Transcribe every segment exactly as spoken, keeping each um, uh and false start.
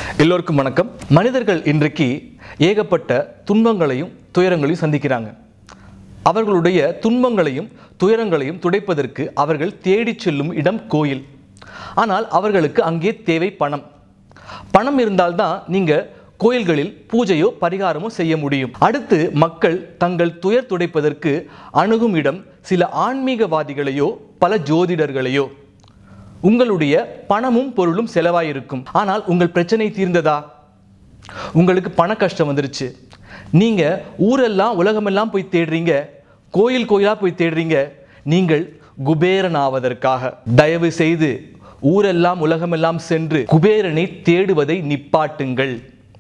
எல்லோருக்கும் வணக்கம். மனிதர்கள் இன்றைக்கு ஏகப்பட்ட துன்பங்களையும் துயரங்களையும் சந்திக்கிறாங்க. அவர்களுடைய துன்பங்களையும் துயரங்களையும் துடைப்பதற்கு அவர்கள் தேடிச் செல்லும் இடம் கோயில். ஆனால் அவர்களுக்கு அங்கே தேவை பணம். பணம் இருந்தால்தான் நீங்கள் கோயில்களில் பூஜையோ பரிகாரமோ செய்ய முடியும். அடுத்து மக்கள் தங்கள் துயர் துடைப்பதற்கு அணுகும் இடம் சில ஆன்மீகவாதிகளையோ பல ஜோதிடர்களையோ. உங்களுடைய பணமும் பொருளும் செலவாயிருக்கும். ஆனால் உங்கள் பிரச்சனை தீர்ந்ததா? உங்களுக்கு பண கஷ்டம் வந்துருச்சு. நீங்கள் ஊரெல்லாம் உலகமெல்லாம் போய் தேடுறீங்க, கோயில் கோயிலாக போய் தேடுறீங்க. நீங்கள் குபேரன் ஆவதற்காக தயவு செய்து ஊரெல்லாம் உலகமெல்லாம் சென்று குபேரனை தேடுவதை நிப்பாட்டுங்கள்.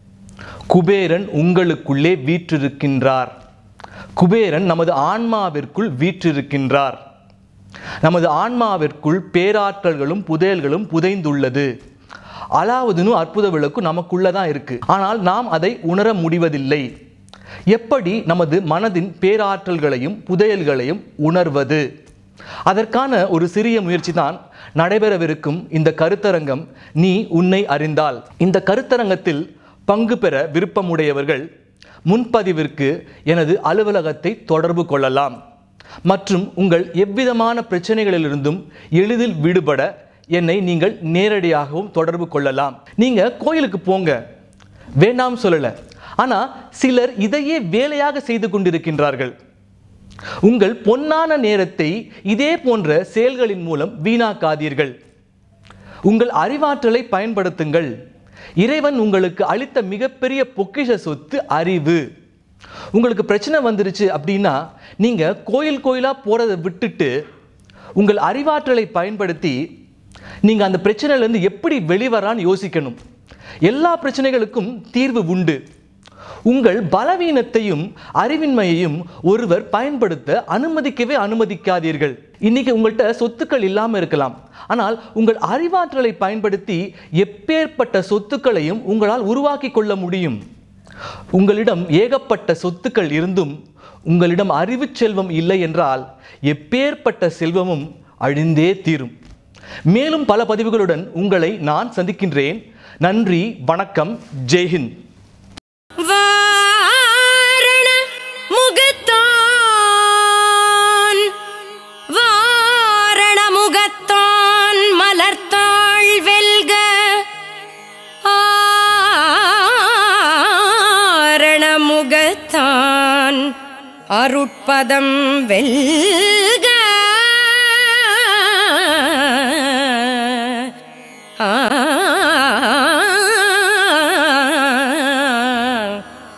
குபேரன் உங்களுக்குள்ளே வீற்றிருக்கின்றார். குபேரன் நமது ஆன்மாவிற்குள் வீற்றிருக்கின்றார். நமது ஆன்மாவிற்குள் பேராற்றல்களும் புதையல்களும் புதைந்துள்ளது. அலாவுதீனும் அற்புத விளக்கு நமக்குள்ளதான் இருக்கு. ஆனால் நாம் அதை உணர முடிவதில்லை. எப்படி நமது மனதின் பேராற்றல்களையும் புதையல்களையும் உணர்வது? அதற்கான ஒரு சிறிய முயற்சி தான் நடைபெறவிருக்கும் இந்த கருத்தரங்கம் நீ உன்னை அறிந்தால். இந்த கருத்தரங்கத்தில் பங்கு பெற விருப்பமுடையவர்கள் முன்பதிவிற்கு எனது அலுவலகத்தை தொடர்பு கொள்ளலாம். மற்றும் உங்கள் எவ்விதமான பிரச்சனைகளிலிருந்தும் எளிதில் விடுபட என்னை நீங்கள் நேரடியாகவும் தொடர்பு கொள்ளலாம். நீங்கள் கோயிலுக்கு போங்க, வேண்டாம் சொல்லலை. ஆனால் சிலர் இதையே வேலையாக செய்து கொண்டிருக்கின்றார்கள். உங்கள் பொன்னான நேரத்தை இதே போன்ற செயல்களின் மூலம் வீணாக்காதீர்கள். உங்கள் அறிவாற்றலை பயன்படுத்துங்கள். இறைவன் உங்களுக்கு அளித்த மிகப்பெரிய பொக்கிஷ சொத்து அறிவு. உங்களுக்கு பிரச்சனை வந்துருச்சு அப்படின்னா நீங்கள் கோயில் கோயிலாக போகிறத விட்டுட்டு உங்கள் அறிவாற்றலை பயன்படுத்தி நீங்கள் அந்த பிரச்சனையிலேருந்து எப்படி வெளிவரான்னு யோசிக்கணும். எல்லா பிரச்சனைகளுக்கும் தீர்வு உண்டு. உங்கள் பலவீனத்தையும் அறிவின்மையையும் ஒருவர் பயன்படுத்த அனுமதிக்கவே அனுமதிக்காதீர்கள். இன்னைக்கு உங்கள்கிட்ட சொத்துக்கள் இல்லாமல் இருக்கலாம். ஆனால் உங்கள் அறிவாற்றலை பயன்படுத்தி எப்பேற்பட்ட சொத்துக்களையும் உங்களால் உருவாக்கி கொள்ள முடியும். உங்களிடம் ஏகப்பட்ட சொத்துக்கள் இருந்தும் உங்களிடம் அறிவு செல்வம் இல்லை என்றால் எப்பேற்பட்ட செல்வமும் அழிந்தே தீரும். மேலும் பல பதிவுகளுடன் உங்களை நான் சந்திக்கின்றேன். நன்றி, வணக்கம், ஜெய்ஹிந்த். அருட்பதம் வெல்க.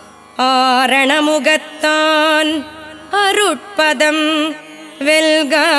ஆரணமுகத்தான் அருட்பதம் வெல்க.